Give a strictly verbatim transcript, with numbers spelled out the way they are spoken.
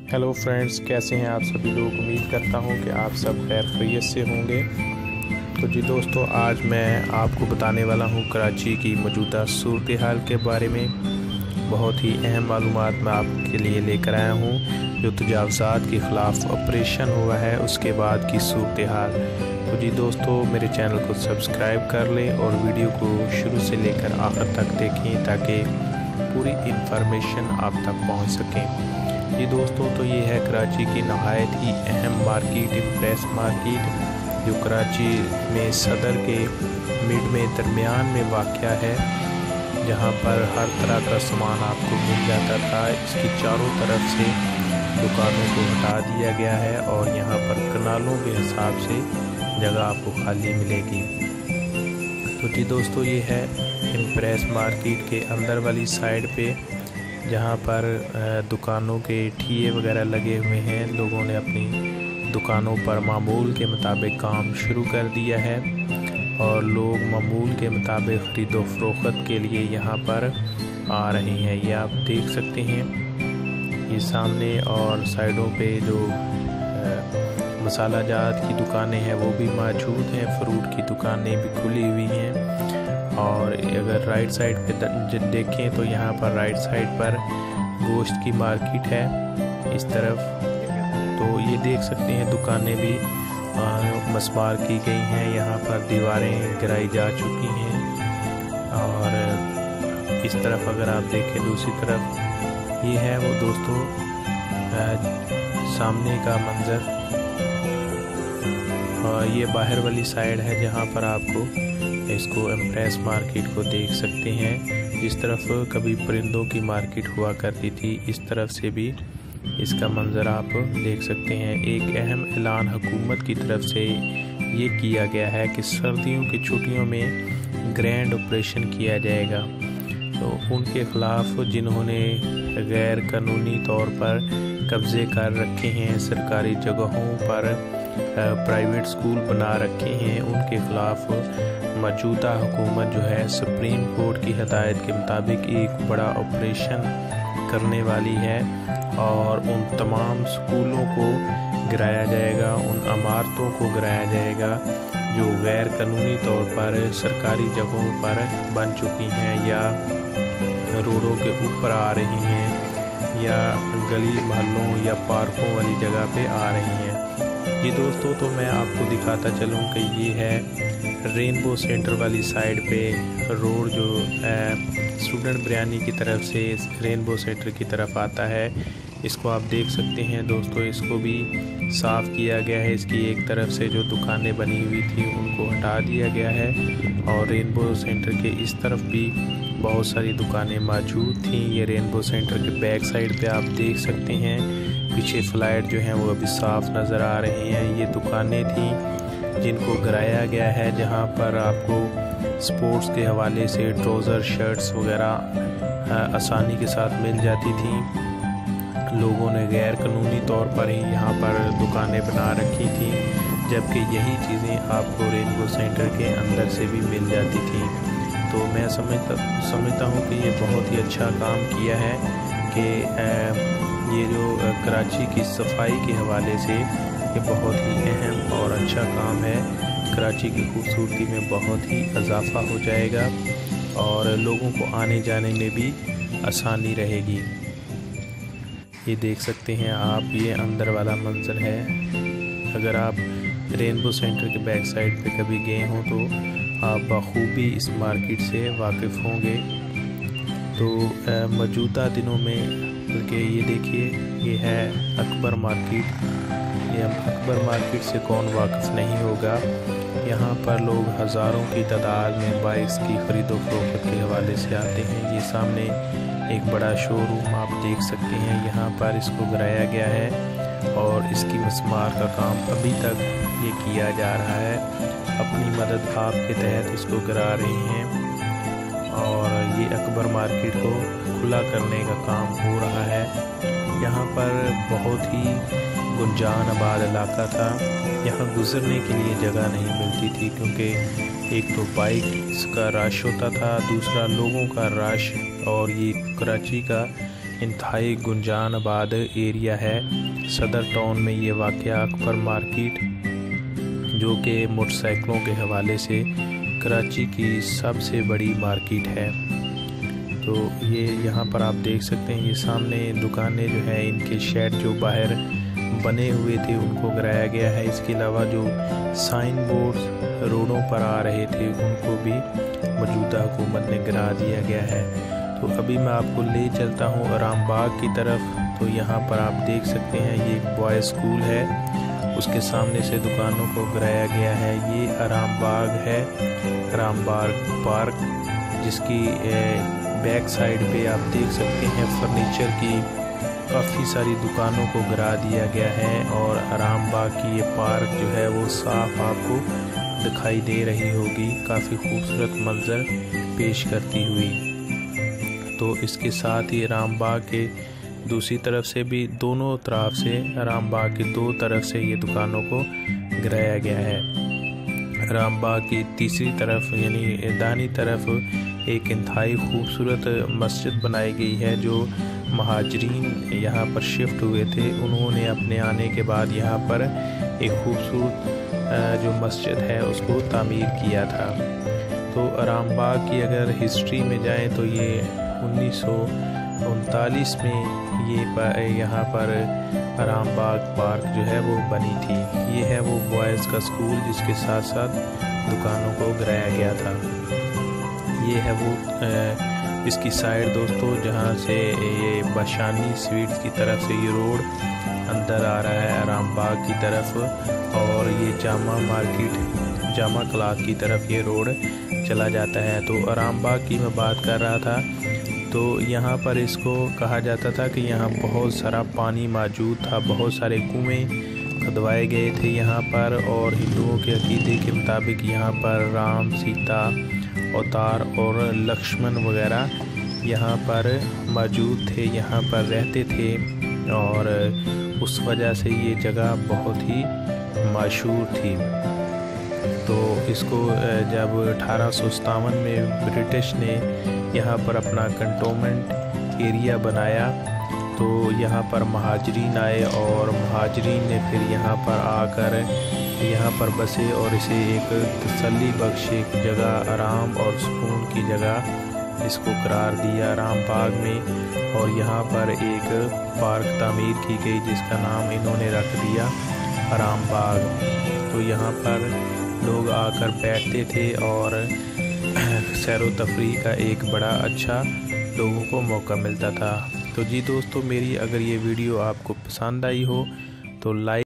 Hello friends, कैसे हैं आप सभी लोग। उम्मीद करता हूं कि आप सब खैर खैरियत से होंगे। तो जी दोस्तों, आज मैं आपको बताने वाला हूं कराची की मौजूदा सूरत हाल के बारे में। बहुत ही अहम मालूमात मैं आपके लिए लेकर आया हूं, जो तजावज़ात के ख़िलाफ़ ऑपरेशन हुआ है उसके बाद की सूरत हाल। तो जी दोस्तों, मेरे चैनल को सब्सक्राइब कर लें और वीडियो को शुरू से लेकर आखिर तक देखें ताकि पूरी इंफॉर्मेशन आप तक पहुंच सकें। जी दोस्तों, तो ये है कराची की नहायत ही अहम मार्केट, एम्प्रेस मार्केट, जो कराची में सदर के मिड में दरमियान में वाक़या है, जहां पर हर तरह का सामान आपको मिल जाता था। इसकी चारों तरफ से दुकानों को हटा दिया गया है और यहां पर कनालों के हिसाब से जगह आपको खाली मिलेगी। तो जी दोस्तों, ये है एम्प्रेस मार्केट के अंदर वाली साइड पे, जहाँ पर दुकानों के ठिये वगैरह लगे हुए हैं। लोगों ने अपनी दुकानों पर मामूल के मुताबिक काम शुरू कर दिया है और लोग मामूल के मुताबिक ख़रीदो फरोख्त के लिए यहाँ पर आ रहे हैं। ये आप देख सकते हैं, ये सामने और साइडों पे जो मसाला जात की दुकानें हैं वो भी मौजूद हैं। फ्रूट की दुकानें भी खुली हुई हैं। और अगर राइट साइड पे देखें तो यहाँ पर राइट साइड पर गोश्त की मार्केट है इस तरफ। तो ये देख सकते हैं, दुकानें भी मस्मार की गई हैं। यहाँ पर दीवारें गिराई जा चुकी हैं। और इस तरफ अगर आप देखें दूसरी तरफ, ये है वो दोस्तों सामने का मंज़र। और ये बाहर वाली साइड है जहाँ पर आपको इसको एम्प्रेस मार्केट को देख सकते हैं। जिस तरफ कभी परिंदों की मार्केट हुआ करती थी, इस तरफ से भी इसका मंज़र आप देख सकते हैं। एक अहम ऐलान हुकूमत की तरफ से ये किया गया है कि सर्दियों की छुट्टियों में ग्रैंड ऑपरेशन किया जाएगा। तो उनके ख़िलाफ़ जिन्होंने गैर कानूनी तौर पर कब्ज़े कर रखे हैं, सरकारी जगहों पर प्राइवेट स्कूल बना रखे हैं, उनके ख़िलाफ़ मौजूदा हुकूमत जो है सुप्रीम कोर्ट की हदायत के मुताबिक एक बड़ा ऑपरेशन करने वाली है और उन तमाम स्कूलों को गिराया जाएगा, उन इमारतों को गिराया जाएगा जो गैर कानूनी तौर पर सरकारी जगहों पर बन चुकी हैं या रोडों के ऊपर आ रही हैं या गली मोहल्लों या पार्कों वाली जगह पे आ रही हैं। जी दोस्तों, तो मैं आपको दिखाता चलूँ कि ये है रेनबो सेंटर वाली साइड पे रोड जो स्टूडेंट बिरयानी की तरफ से रेनबो सेंटर की तरफ आता है। इसको आप देख सकते हैं दोस्तों, इसको भी साफ़ किया गया है। इसकी एक तरफ से जो दुकानें बनी हुई थी उनको हटा दिया गया है और रेनबो सेंटर के इस तरफ भी बहुत सारी दुकानें मौजूद थीं। ये रेनबो सेंटर के बैक साइड पे आप देख सकते हैं, पीछे फ्लाइट जो हैं वो अभी साफ़ नज़र आ रही हैं। ये दुकानें थीं जिनको गिराया गया है, जहां पर आपको स्पोर्ट्स के हवाले से ट्राउज़र, शर्ट्स वगैरह आसानी के साथ मिल जाती थी। लोगों ने गैर कानूनी तौर पर ही यहाँ पर दुकानें बना रखी थी, जबकि यही चीज़ें आपको रेनबो सेंटर के अंदर से भी मिल जाती थी। तो मैं समझता समझता हूँ कि ये बहुत ही अच्छा काम किया है कि ये जो कराची की सफाई के हवाले से ये बहुत ही अहम और अच्छा काम है। कराची की खूबसूरती में बहुत ही इजाफा हो जाएगा और लोगों को आने जाने में भी आसानी रहेगी। ये देख सकते हैं आप, ये अंदर वाला मंज़र है। अगर आप रेनबो सेंटर के बैक साइड पे कभी गए हों तो आप बखूबी इस मार्केट से वाकिफ़ होंगे। तो मौजूदा दिनों में बल्कि ये देखिए, ये है अकबर मार्केट। ये अकबर मार्केट से कौन वाकिफ़ नहीं होगा। यहाँ पर लोग हज़ारों की तादाद में बाइक्स की ख़रीदो फरोख्त के हवाले से आते हैं। ये सामने एक बड़ा शोरूम आप देख सकते हैं, यहाँ पर इसको गिराया गया है और इसकी मस्मार का काम अभी तक ये किया जा रहा है। अपनी मदद आपके तहत इसको गिरा रही हैं और ये अकबर मार्केट को खुला करने का काम हो रहा है। यहाँ पर बहुत ही गुंजान आबाद इलाका था। यहाँ गुज़रने के लिए जगह नहीं मिलती थी, क्योंकि एक तो बाइक्स का रश होता था, दूसरा लोगों का रश। और ये कराची का इंतहाई गुंजानाबाद एरिया है। सदर टाउन में ये वाक़या अकबर मार्केट, जो कि मोटरसाइकिलों के हवाले से कराची की सबसे बड़ी मार्केट है। तो ये यहाँ पर आप देख सकते हैं, ये सामने दुकानें जो हैं इनके शेड जो बाहर बने हुए थे उनको गिराया गया है। इसके अलावा जो साइन बोर्ड रोडों पर आ रहे थे उनको भी मौजूदा हुकूमत ने गिरा दिया गया है। तो अभी मैं आपको ले चलता हूँ आरामबाग की तरफ। तो यहाँ पर आप देख सकते हैं ये एक बॉय स्कूल है, उसके सामने से दुकानों को गिराया गया है। ये आरामबाग है, आरामबाग पार्क, जिसकी बैक साइड पे आप देख सकते हैं फर्नीचर की काफ़ी सारी दुकानों को गिरा दिया गया है। और आरामबाग की ये पार्क जो है वो साफ आपको दिखाई दे रही होगी, काफ़ी खूबसूरत मंजर पेश करती हुई। तो इसके साथ ही आरामबाग के दूसरी तरफ से भी, दोनों तरफ से, आरामबाग की दो तरफ से ये दुकानों को गिराया गया है। आरामबाग की तीसरी तरफ यानी दानी तरफ एक इंतहाई खूबसूरत मस्जिद बनाई गई है। जो महाजरीन यहाँ पर शिफ्ट हुए थे उन्होंने अपने आने के बाद यहाँ पर एक खूबसूरत जो मस्जिद है उसको तामीर किया था। तो आरामबाग की अगर हिस्ट्री में जाएं तो ये उन्नीस सौ उनतालीस में ये यहाँ पर आरामबाग पार्क जो है वो बनी थी। ये है वो बॉयज़ का स्कूल जिसके साथ साथ दुकानों को गिराया गया था। ये है वो इसकी साइड दोस्तों, जहाँ से ये बशानी स्वीट्स की तरफ से ये रोड अंदर आ रहा है आरामबाग की तरफ, और ये जामा मार्केट, जामा क्लाथ की तरफ ये रोड चला जाता है। तो आरामबाग की मैं बात कर रहा था, तो यहाँ पर इसको कहा जाता था कि यहाँ बहुत सारा पानी मौजूद था, बहुत सारे कुएं खुदवाए गए थे यहाँ पर। और हिंदुओं के अकीदे के मुताबिक यहाँ पर राम, सीता, अवतार और लक्ष्मण वगैरह यहाँ पर मौजूद थे, यहाँ पर रहते थे। और उस वजह से ये जगह बहुत ही मशहूर थी। तो इसको जब अठारह सौ सत्तावन में ब्रिटिश ने यहाँ पर अपना कंटोनमेंट एरिया बनाया, तो यहाँ पर महाजरीन आए और महाजरीन ने फिर यहाँ पर आकर यहाँ पर बसे और इसे एक तसल्ली बख्श एक जगह, आराम और सुकून की जगह इसको करार दिया आरामबाग में। और यहाँ पर एक पार्क तामीर की गई जिसका नाम इन्होंने रख दिया आरामबाग। तो यहाँ पर लोग आकर बैठते थे और सैरो तफरीह का एक बड़ा अच्छा लोगों को मौका मिलता था। तो जी दोस्तों, मेरी अगर ये वीडियो आपको पसंद आई हो तो लाइक